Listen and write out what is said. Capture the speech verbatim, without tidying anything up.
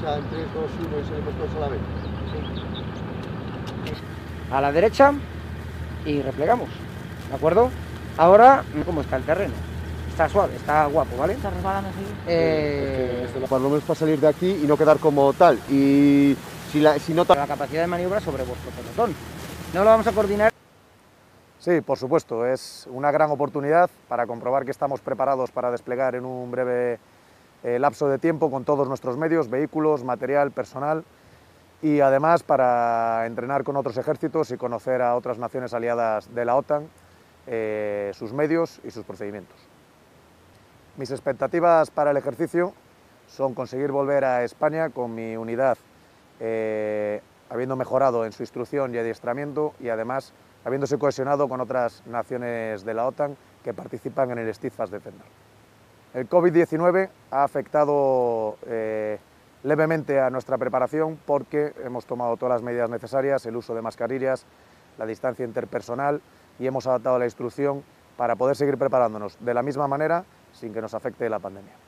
marcha en tres, dos, uno y salimos todos a la vez. A la derecha y replegamos, ¿de acuerdo? Ahora, ¿cómo está el terreno? Está suave, está guapo, ¿vale? Está resbalando así. Eh, Este, por lo menos para salir de aquí y no quedar como tal. Y si, la, si no... la capacidad de maniobra sobre vuestro pelotón. No lo vamos a coordinar. Sí, por supuesto, es una gran oportunidad para comprobar que estamos preparados para desplegar en un breve eh, lapso de tiempo con todos nuestros medios, vehículos, material, personal y además para entrenar con otros ejércitos y conocer a otras naciones aliadas de la OTAN, eh, sus medios y sus procedimientos. Mis expectativas para el ejercicio son conseguir volver a España con mi unidad eh, habiendo mejorado en su instrucción y adiestramiento y además habiéndose cohesionado con otras naciones de la OTAN que participan en el Steadfast Defender. El COVID diecinueve ha afectado eh, levemente a nuestra preparación porque hemos tomado todas las medidas necesarias, el uso de mascarillas, la distancia interpersonal y hemos adaptado la instrucción para poder seguir preparándonos de la misma manera sin que nos afecte la pandemia.